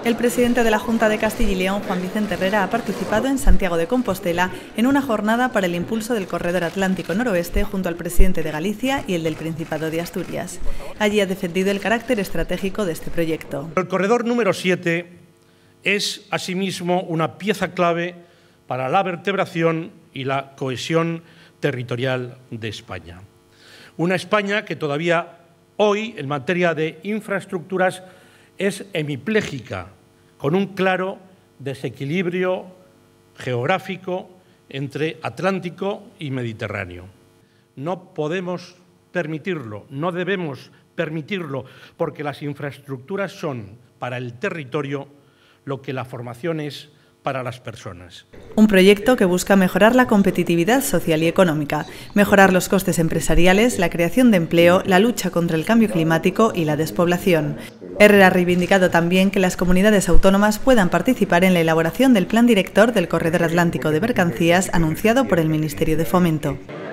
El presidente de la Junta de Castilla y León, Juan Vicente Herrera, ha participado en Santiago de Compostela en una jornada para el impulso del Corredor Atlántico Noroeste junto al presidente de Galicia y el del Principado de Asturias. Allí ha defendido el carácter estratégico de este proyecto. El corredor número 7 es, asimismo, una pieza clave para la vertebración y la cohesión territorial de España. Una España que todavía hoy, en materia de infraestructuras, es hemipléjica, con un claro desequilibrio geográfico entre Atlántico y Mediterráneo. No podemos permitirlo, no debemos permitirlo, porque las infraestructuras son para el territorio lo que la formación es para las personas. Un proyecto que busca mejorar la competitividad social y económica, mejorar los costes empresariales, la creación de empleo, la lucha contra el cambio climático y la despoblación. Herrera ha reivindicado también que las comunidades autónomas puedan participar en la elaboración del Plan Director del Corredor Atlántico de Mercancías anunciado por el Ministerio de Fomento.